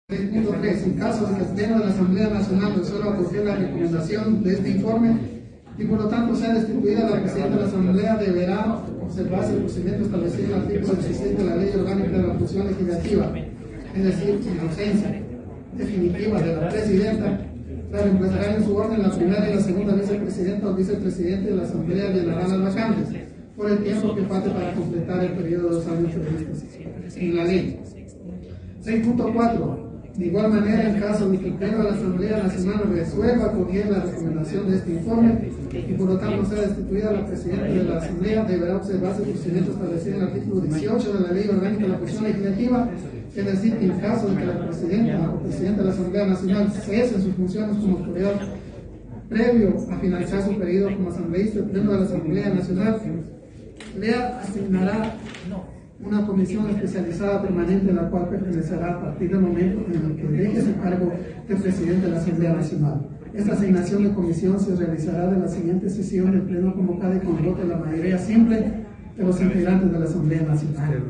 6.3. En caso de que el Pleno de la Asamblea Nacional resuelva acoger la recomendación de este informe y por lo tanto sea destituida, la Presidenta de la Asamblea deberá observarse el procedimiento establecido en el artículo 16 de la Ley Orgánica de la Función Legislativa, es decir, en ausencia definitiva de la Presidenta, la reemplazará en su orden la primera y la segunda vicepresidenta o vicepresidente de la Asamblea llenará las vacantes por el tiempo que falte para completar el periodo de 2 años previstos en la ley. 6.4. De igual manera, en caso de que el Pleno de la Asamblea Nacional resuelva acoger la recomendación de este informe y por lo tanto sea destituida, la Presidenta de la Asamblea deberá observarse el procedimiento establecido en el artículo 18 de la Ley Orgánica de la Función Legislativa, es decir, que en caso de que la Presidenta o Presidente de la Asamblea Nacional cese en sus funciones como autoridad previo a finalizar su periodo como asambleísta, el Pleno de la Asamblea Nacional le asignará una comisión especializada permanente, la cual pertenecerá a partir del momento en el que deje su cargo de presidente de la Asamblea Nacional. Esta asignación de comisión se realizará de la siguiente sesión del Pleno convocada y con voto de la mayoría simple de los integrantes de la Asamblea Nacional.